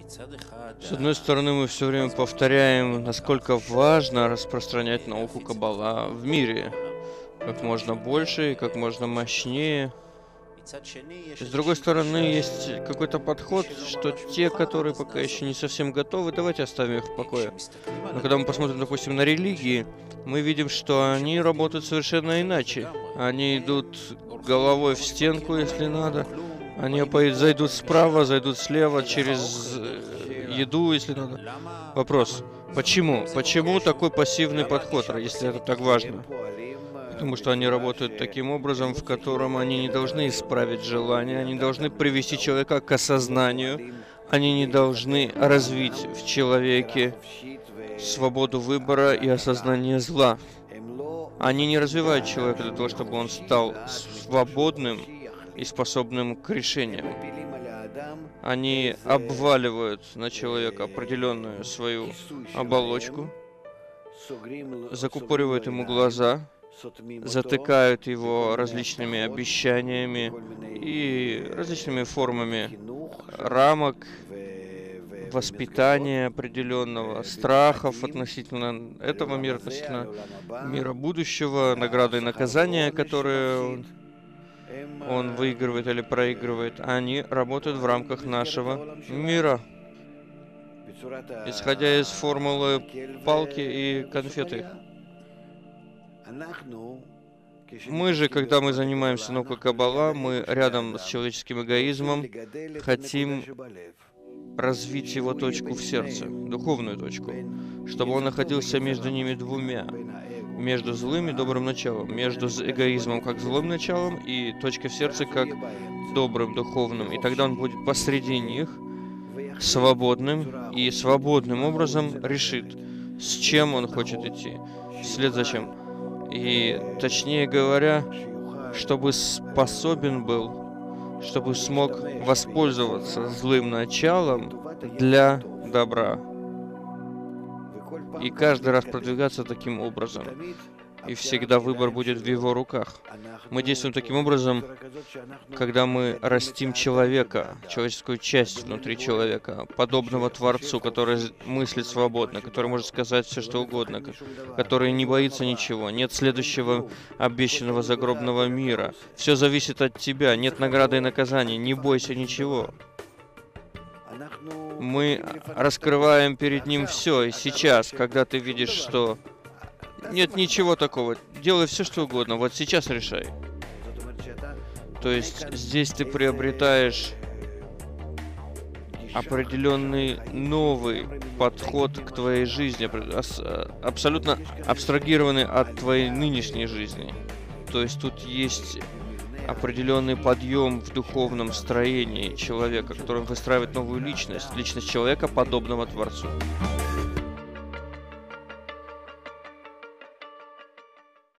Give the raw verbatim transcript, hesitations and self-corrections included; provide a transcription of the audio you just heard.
С одной стороны, мы все время повторяем, насколько важно распространять науку Каббала в мире, как можно больше и как можно мощнее. С другой стороны, есть какой-то подход, что те, которые пока еще не совсем готовы, давайте оставим их в покое. Но когда мы посмотрим, допустим, на религии, мы видим, что они работают совершенно иначе. Они идут головой в стенку, если надо. Они зайдут справа, зайдут слева, через еду, если надо. Вопрос. Почему? Почему такой пассивный подход, если это так важно? Потому что они работают таким образом, в котором они не должны исправить желание, они должны привести человека к осознанию, они не должны развить в человеке свободу выбора и осознание зла. Они не развивают человека для того, чтобы он стал свободным и способным к решениям. Они обваливают на человека определенную свою оболочку, закупоривают ему глаза, затыкают его различными обещаниями и различными формами рамок, воспитания определенного, страхов относительно этого мира, относительно мира будущего, награды и наказания, которые он, он выигрывает или проигрывает. Они работают в рамках нашего мира, исходя из формулы палки и конфеты. Мы же, когда мы занимаемся наукой Каббала, мы рядом с человеческим эгоизмом хотим развить его точку в сердце, духовную точку, чтобы он находился между ними двумя, между злым и добрым началом, между эгоизмом как злым началом и точкой в сердце как добрым, духовным. И тогда он будет посреди них, свободным, и свободным образом решит, с чем он хочет идти, вслед за чем. И, точнее говоря, чтобы способен был, чтобы смог воспользоваться злым началом для добра. И каждый раз продвигаться таким образом. И всегда выбор будет в его руках. Мы действуем таким образом, когда мы растим человека, человеческую часть внутри человека, подобного Творцу, который мыслит свободно, который может сказать все, что угодно, который не боится ничего, нет следующего обещанного загробного мира. Все зависит от тебя, нет награды и наказания, не бойся ничего. Мы раскрываем перед ним все, и сейчас, когда ты видишь, что нет ничего такого, делай все, что угодно, вот сейчас решай. То есть здесь ты приобретаешь определенный новый подход к твоей жизни, абсолютно абстрагированный от твоей нынешней жизни. То есть тут есть определенный подъем в духовном строении человека, который выстраивает новую личность, личность человека, подобного Творцу.